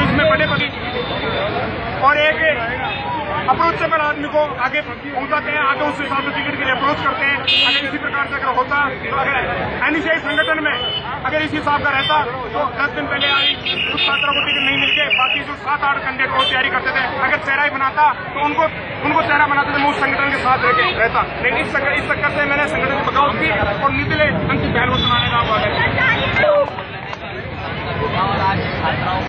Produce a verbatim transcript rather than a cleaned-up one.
उसमें बड़े बड़ी और एक अप्रोचेबल आदमी को आगे पहुंचाते हैं, आगे उस हिसाब से टिकट के लिए अप्रोच करते हैं। अगर इसी प्रकार से अगर होता तो अगर एनएसआई संगठन में अगर इस हिसाब का रहता तो दस दिन पहले आई कुछ छात्रों को टिकट नहीं मिलते, बाकी जो सात आठ कैंडिडेट को तैयारी करते थे अगर चेहरा ही बनाता तो उनको उनको चेहरा बनाते थे, मैं उस संगठन के साथ रह रहता। लेकिन इस इस चक्कर से मैंने संगठन की बगावत की और निकले अंकित ध्याल को सुनाने का